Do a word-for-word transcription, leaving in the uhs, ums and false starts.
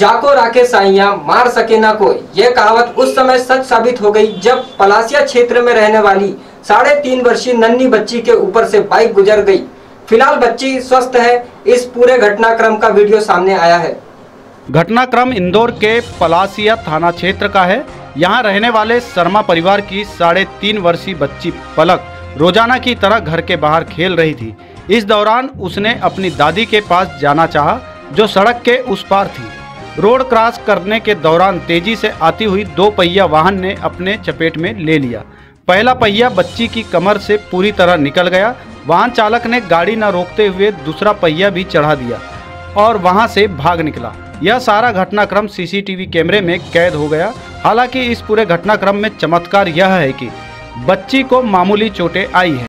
जाको राखे साइया मार सके ना कोई, यह कहावत उस समय सच साबित हो गई जब पलासिया क्षेत्र में रहने वाली साढ़े तीन वर्षीय नन्ही बच्ची के ऊपर से बाइक गुजर गई। फिलहाल बच्ची स्वस्थ है। इस पूरे घटनाक्रम का वीडियो सामने आया है। घटनाक्रम इंदौर के पलासिया थाना क्षेत्र का है। यहाँ रहने वाले शर्मा परिवार की साढ़े तीन वर्षीय बच्ची पलक रोजाना की तरह घर के बाहर खेल रही थी। इस दौरान उसने अपनी दादी के पास जाना चाहा, जो सड़क के उस पार थी। रोड क्रॉस करने के दौरान तेजी से आती हुई दो पहिया वाहन ने अपने चपेट में ले लिया। पहला पहिया बच्ची की कमर से पूरी तरह निकल गया। वाहन चालक ने गाड़ी न रोकते हुए दूसरा पहिया भी चढ़ा दिया और वहां से भाग निकला। यह सारा घटनाक्रम सीसीटीवी कैमरे में कैद हो गया। हालांकि इस पूरे घटनाक्रम में चमत्कार यह है कि बच्ची को मामूली चोटें आई हैं।